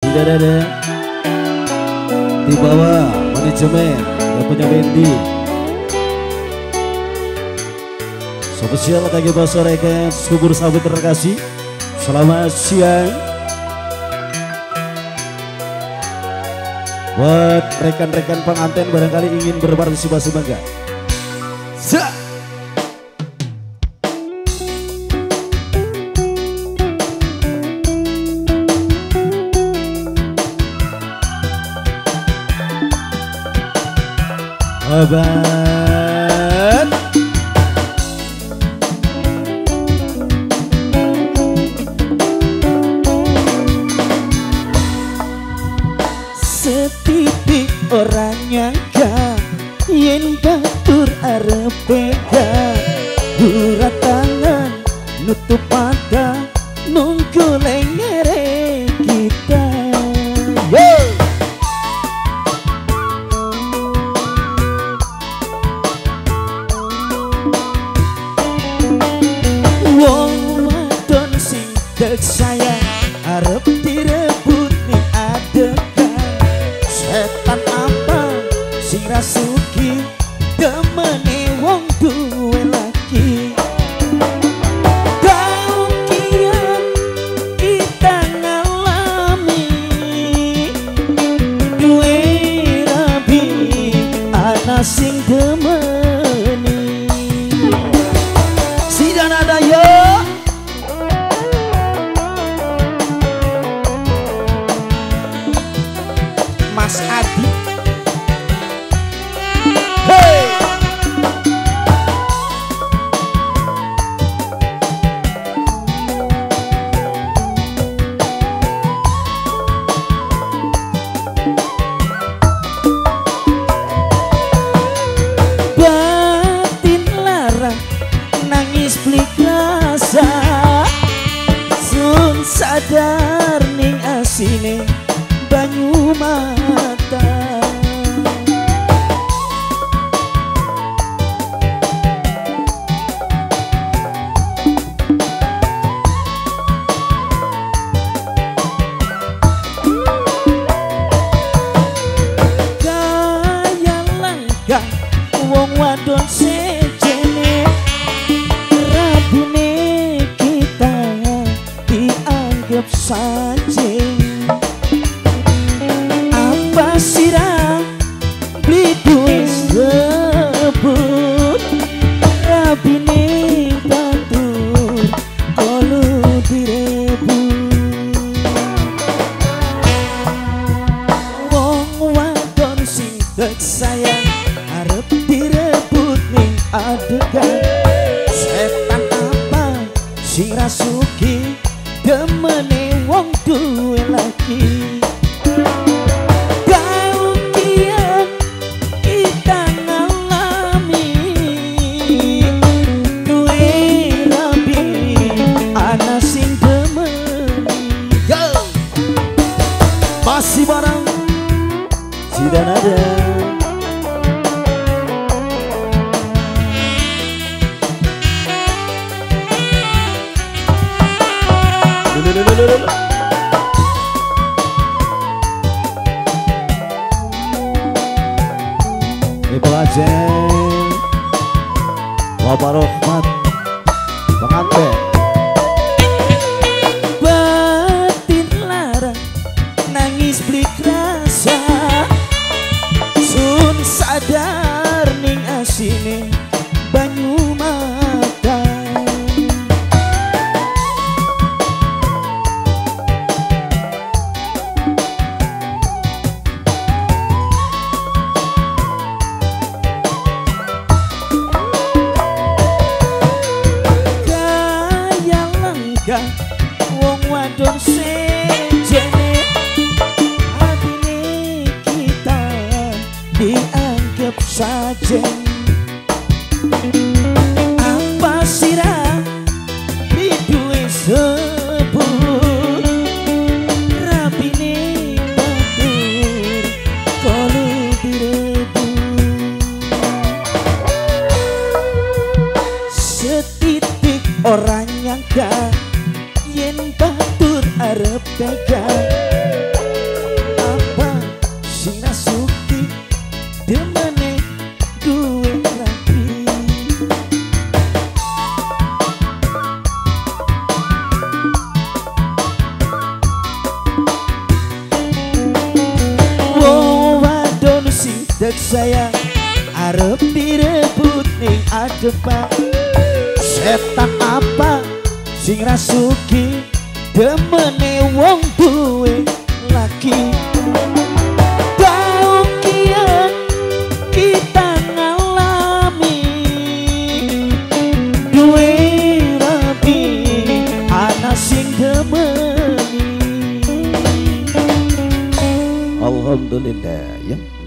Sudah ada di bawah manajemen yang punya Wendy. Spesial kaki bahasa rekan subur sahabat terkasih. Selamat siang. Buat rekan-rekan pengantin barangkali ingin berpartisipasi bangga. Obat setitik orang nyangka yen batur arep pegang urat tangan nutup mata nunggu lengere kita. Wong wadon sing dek sayang arep direbut ning adegan setan apa sing rasuki demene wong duwe laki. Taun kian kita ngalami duwe rabi ana sing demeni. Sidan ada yo Mas Adi. Hey! Batin lara nangis blik rasa sun sadar ning asine banyu mata. Gaya langkah wong wadon sejene rabine kita dianggap sajeng. Sirah beli duit sebut rabine batur kolu direbut. Wong wadon sing dek sayang arep direbut ning adegan setan apa sing rasuki demene wong duwe laki. Masih bareng Sidan ada. Ibu Ajeng Bapak Rohmat pengantin. Batin lara nangis blik rasa sun sadar ning asine banyu mata. Gaya langkah wong wadon sejene dianggap sajeng. Apa sirah diduwe sebut rabine batur kolu direbut. Setitik orang nyangka yen batur arep pegang Cek sayang arep direbut ning adepan. Setan apa sing rasuki demene wong duwe laki. Bau kian kita ngalami duwe rapi ana sing demeni. Alhamdulillah ya.